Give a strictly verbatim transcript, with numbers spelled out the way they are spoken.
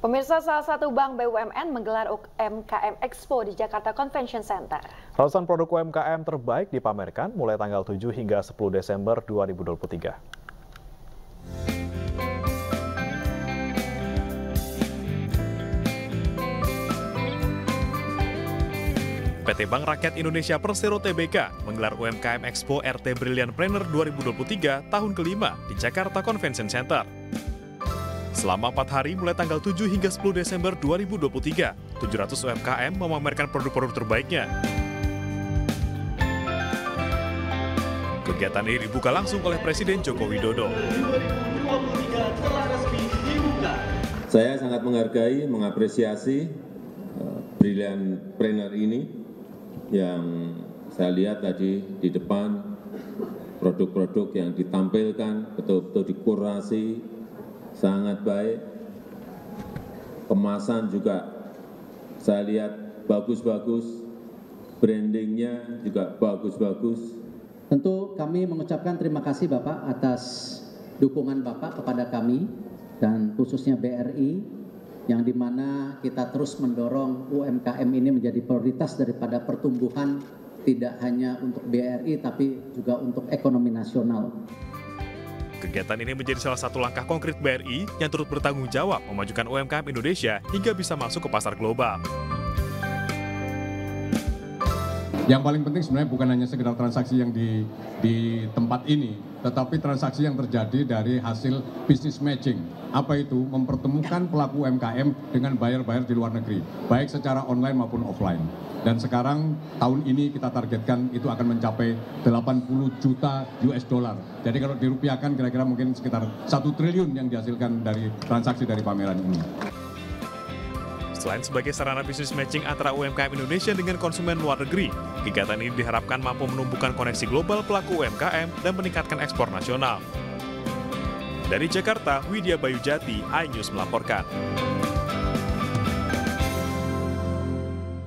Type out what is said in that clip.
Pemirsa, salah satu bank B U M N menggelar U M K M Expo di Jakarta Convention Center. Ratusan produk U M K M terbaik dipamerkan mulai tanggal tujuh hingga sepuluh Desember dua ribu dua puluh tiga. P T Bank Rakyat Indonesia Persero Tbk menggelar U M K M Expo R T Brilliant Planner dua ribu dua puluh tiga tahun kelima di Jakarta Convention Center. Selama empat hari mulai tanggal tujuh hingga sepuluh Desember dua ribu dua puluh tiga, tujuh ratus U M K M memamerkan produk-produk terbaiknya. Kegiatan ini dibuka langsung oleh Presiden Joko Widodo. Saya sangat menghargai, mengapresiasi uh, Brilliant Planner ini yang saya lihat tadi di depan produk-produk yang ditampilkan betul-betul dikurasi sangat baik, kemasan juga saya lihat bagus-bagus, brandingnya juga bagus-bagus. Tentu kami mengucapkan terima kasih Bapak atas dukungan Bapak kepada kami dan khususnya B R I yang dimana kita terus mendorong U M K M ini menjadi prioritas daripada pertumbuhan tidak hanya untuk B R I tapi juga untuk ekonomi nasional. Kegiatan ini menjadi salah satu langkah konkret B R I yang turut bertanggung jawab memajukan U M K M Indonesia hingga bisa masuk ke pasar global. Yang paling penting sebenarnya bukan hanya sekedar transaksi yang di, di tempat ini, tetapi transaksi yang terjadi dari hasil business matching. Apa itu? Mempertemukan pelaku U M K M dengan buyer-buyer di luar negeri, baik secara online maupun offline. Dan sekarang tahun ini kita targetkan itu akan mencapai delapan puluh juta U S dollar. Jadi kalau dirupiahkan kira-kira mungkin sekitar satu triliun yang dihasilkan dari transaksi dari pameran ini. Selain sebagai sarana bisnis matching antara U M K M Indonesia dengan konsumen luar negeri, kegiatan ini diharapkan mampu menumbuhkan koneksi global pelaku U M K M dan meningkatkan ekspor nasional. Dari Jakarta, Widya Bayu Jati, iNews melaporkan.